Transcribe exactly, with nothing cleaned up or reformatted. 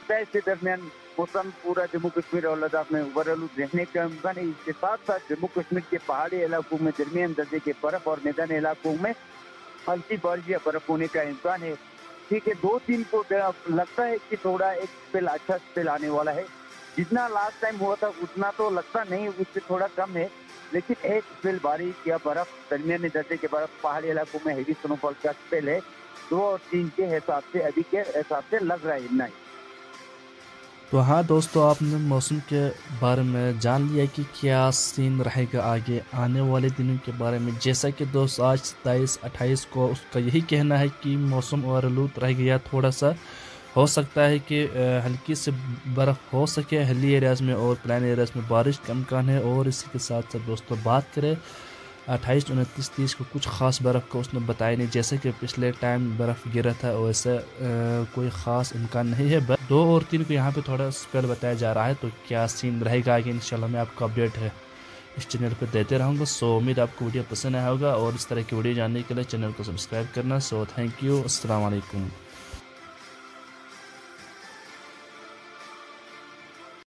सत्ताईस के दरमियान मौसम पूरा जम्मू कश्मीर और लद्दाख में ओवरऑलूद रहने का इम्कान है। इसके साथ साथ जम्मू कश्मीर के पहाड़ी इलाकों में दरमियान दर्जे के बर्फ और मैदानी इलाकों में हल्की बारिश या बर्फ होने का इम्कान है। ठीक है, दो दिन को लगता है कि थोड़ा एक स्पेल अच्छा स्पेल आने वाला है। जितना लास्ट टाइम हुआ था उतना तो लगता नहीं, उससे थोड़ा कम है, लेकिन एक स्पेल बारिश या बर्फ दरमियानी दर्जे के बर्फ पहाड़ी इलाकों में हेवी स्नोफॉल का स्पेल है। दो और तीन के हिसाब से अभी के हिसाब से लग रहा है इतना ही। तो हाँ दोस्तों, आपने मौसम के बारे में जान लिया कि क्या सीन रहेगा आगे आने वाले दिनों के बारे में। जैसा कि दोस्त आज सत्ताईस अट्ठाईस को उसका यही कहना है कि मौसम ओवरऑलूद रह गया, थोड़ा सा हो सकता है कि हल्की से बर्फ़ हो सके हिली एरियाज़ में और प्लेन एरियाज़ में बारिश का इम्कान है। और इसी के साथ साथ दोस्तों बात करें अट्ठाईस उनतीस तीस को कुछ ख़ास बर्फ़ का उसने बताया नहीं, जैसे कि पिछले टाइम बर्फ़ गिरा था वैसे कोई ख़ास इम्कान नहीं है। दो और तीन को यहाँ पे थोड़ा स्पेल बताया जा रहा है। तो क्या सीन रहेगा आगे इंशाल्लाह मैं आपको अपडेट है इस चैनल पे देते रहूँगा। सो उम्मीद आपको वीडियो पसंद आया होगा और इस तरह की वीडियो जानने के लिए चैनल को सब्सक्राइब करना। सो थैंक यू, अस्सलाम वालेकुम।